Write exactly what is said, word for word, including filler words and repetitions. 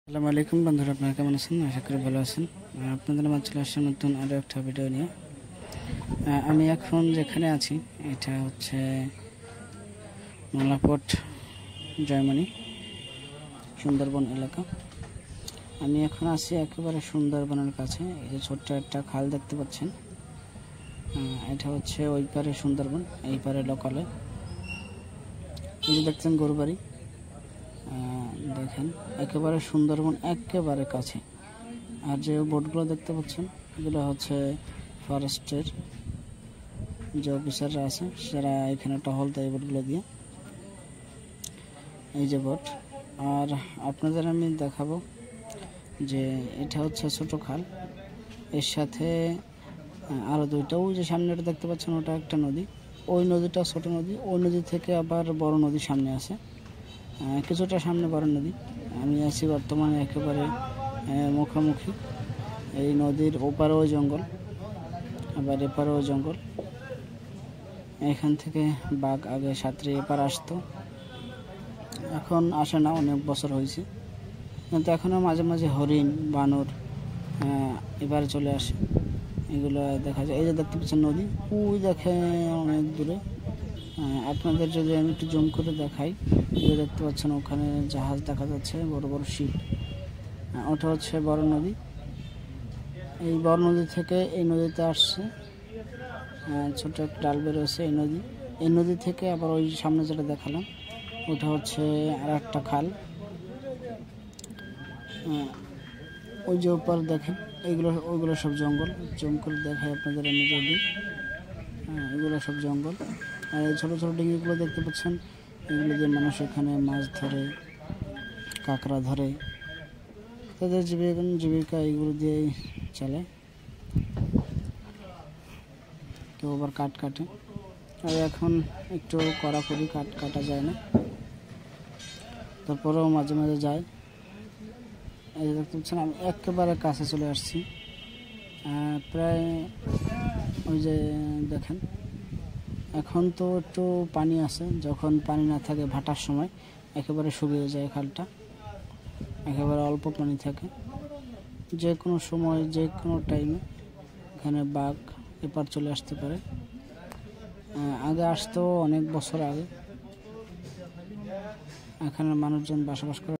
আসসালামু আলাইকুম বন্ধুরা, আপনারা কেমন আছেন? আশা করি ভালো আছেন। আপনাদের মাঝে চলে আসছে নতুন আরও একটা ভিডিও নিয়ে। আমি এখন যেখানে আছি এটা হচ্ছে মালাপট, জার্মানি, সুন্দরবন এলাকা। আমি এখন আছি একেবারে সুন্দরবনের কাছে। এই যে ছোট্ট একটা খাল দেখতে পাচ্ছেন, এটা হচ্ছে ওই পারে সুন্দরবন, এই পারে লোকালে। এই যে দেখছেন গরুবাড়ি, দেখেন একেবারে সুন্দরবন একেবারে কাছে। আর যে বোটগুলো দেখতে পাচ্ছেন এগুলো হচ্ছে ফরেস্টের যে অফিসাররা আছে, সেরা এখানে টহল দেয় বোটগুলো দিয়ে। এই যে বোট। আর আপনাদের আমি দেখাবো যে এটা হচ্ছে ছোট খাল, এর সাথে আরও দুইটা, ওই যে সামনেটা দেখতে পাচ্ছেন ওটা একটা নদী, ওই নদীটা ছোট নদী, ওই নদী থেকে আবার বড় নদী সামনে আছে, কিছুটা সামনে বড় নদী। আমি আছি বর্তমানে একেবারে মুখোমুখি। এই নদীর ওপারেও জঙ্গল, আবার এপারেও জঙ্গল। এখান থেকে বাঘ আগে সাঁতরে এপার আসতো, এখন আসে না, অনেক বছর হয়েছে। কিন্তু এখনও মাঝে মাঝে হরিণ, বানর এবারে চলে আসে, এগুলো দেখা যায়। এই যে দেখতে পাচ্ছেন নদী, ওই দেখে অনেক দূরে। আপনাদের যদি আমি একটু জুম করে দেখাই, যে দেখতে পাচ্ছেন ওখানে জাহাজ দেখা যাচ্ছে, বড় বড় শিপ, ওটা হচ্ছে বড় নদী। এই বড় নদী থেকে এই নদীতে আসছে, ছোট একটা ডাল বেরোচ্ছে এই নদী। এই নদী থেকে আবার ওই সামনে যেটা দেখালাম ওটা হচ্ছে আর একটা খাল। ওই যে উপর দেখেন এইগুলো, ওইগুলো সব জঙ্গল। জুম করে দেখাই আপনাদের আমি যদি, এগুলো সব জঙ্গল। আর এই ছোটো ছোটো ডিঙিগুলো দেখতে পাচ্ছেন, এগুলো দিয়ে মানুষ এখানে মাছ ধরে, কাঁকড়া ধরে, তাদের জীবিকা জীবিকা এইগুলো দিয়েই চলে। কেউ আবার কাঠ কাটে, আর এখন একটু কড়াকড়ি কাঠ কাটা যায় না, তারপরেও মাঝে মাঝে যায়। এই যে দেখতে পাচ্ছেন আমি একেবারে কাছে চলে আসছি, প্রায় ওই যে দেখেন। এখন তো একটু পানি আছে, যখন পানি না থাকে ভাটার সময় একেবারে শুকিয়ে যায় খালটা, একেবারে অল্প পানি থাকে। যে কোনো সময় যে কোনো টাইমে এখানে বাঘ এপার চলে আসতে পারে। আগে আসতো অনেক বছর আগে, এখানে মানুষজন বসবাস করে।